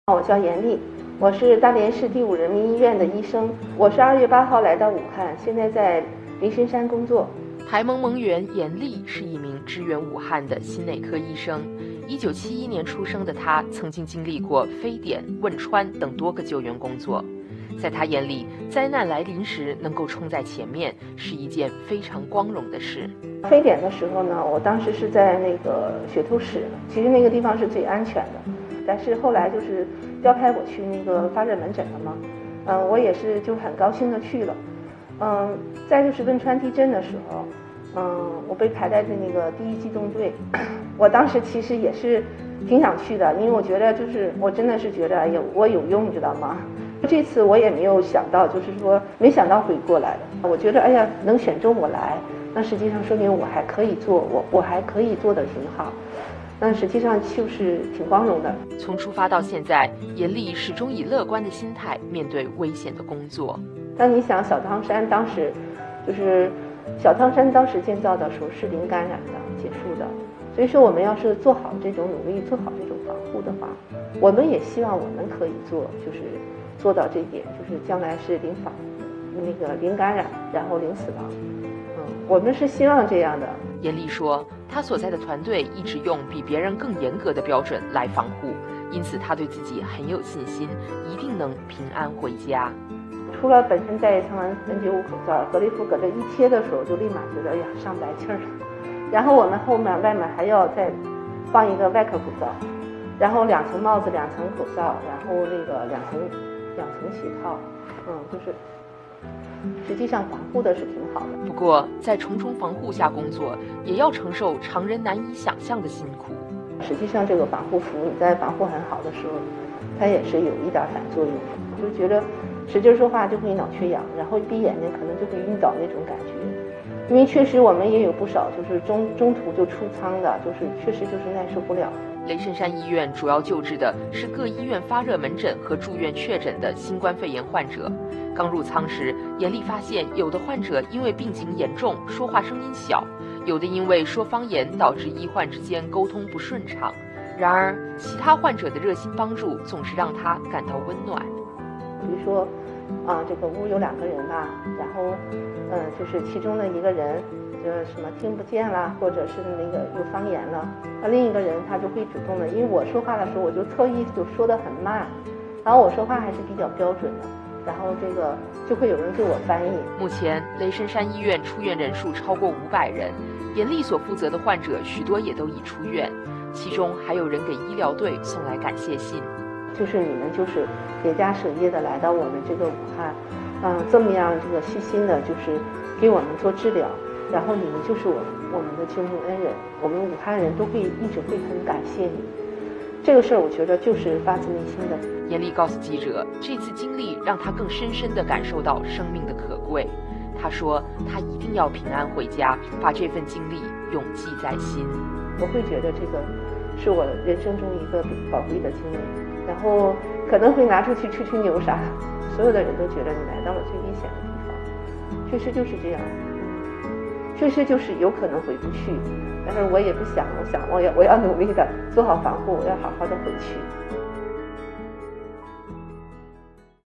我叫严丽，我是大连市第5人民医院的医生。我是2月8号来到武汉，现在在灵神山工作。 台蒙蒙员严丽是一名支援武汉的心内科医生。1971年出生的她，曾经经历过非典、汶川等多个救援工作。在她眼里，灾难来临时能够冲在前面，是一件非常光荣的事。 非典的时候呢，我当时是在那个血透室，其实那个地方是最安全的。但是后来就是调派我去那个发热门诊了嘛，我也是就很高兴的去了。再就是汶川地震的时候，我被排在那个第1机动队，我当时其实也是挺想去的，因为我觉得就是我真的是觉得我有用，你知道吗？这次我也没有想到，就是说没想到会过来的。我觉得哎呀，能选中我来，那实际上说明我还可以做，我还可以做得挺好。但实际上就是挺光荣的。 从出发到现在，严丽始终以乐观的心态面对危险的工作。 当你想小汤山当时建造的时候是零感染的结束的，所以说我们要是做好这种努力，做好这种防护的话，我们也希望我们可以做到这一点，就是将来是零感染，然后零死亡。我们是希望这样的。 严丽说，她所在的团队一直用比别人更严格的标准来防护，因此她对自己很有信心，一定能平安回家。 除了本身戴一层N95口罩，隔离服搁这一贴的时候，就立马觉得哎呀上不来气儿了。然后我们外面还要再放一个外科口罩，然后2层帽子、2层口罩，然后那个2层鞋套，就是实际上防护的是挺好的。 不过在重重防护下工作，也要承受常人难以想象的辛苦。 实际上这个防护服你在防护很好的时候，它也是有一点反作用，就觉得使劲说话就会脑缺氧，然后闭眼睛可能就会晕倒那种感觉。因为确实我们也有不少就是中途就出舱的，就是确实就是耐受不了。 雷神山医院主要救治的是各医院发热门诊和住院确诊的新冠肺炎患者。刚入舱时，严丽发现有的患者因为病情严重，说话声音小，有的因为说方言导致医患之间沟通不顺畅。然而，其他患者的热心帮助总是让他感到温暖。 比如说，这个屋有2个人吧，然后，就是其中的一个人，什么听不见啦，或者是那个有方言了，那另一个人他就会主动的，因为我说话的时候我就特意就说得很慢，然后我说话还是比较标准的。然后这个就会有人给我翻译。 目前雷神山医院出院人数超过500人，严丽所负责的患者许多也都已出院，其中还有人给医疗队送来感谢信。 就是你们就是节家舍业的来到我们这个武汉，这么样这个细心的，就是给我们做治疗，然后你们就是我们的救命恩人，我们武汉人都一直会很感谢你。这个事儿我觉得就是发自内心的。 严丽告诉记者，这次经历让她更深深地感受到生命的可贵。她说，她一定要平安回家，把这份经历永记在心。 我会觉得这个是我人生中一个宝贵的经历，然后可能会拿出去吹吹牛啥，所有的人都觉得你来到了最危险的地方。确实就是这样，确实就是有可能回不去，但是我也不想，我要努力的做好防护，我要好好的回去。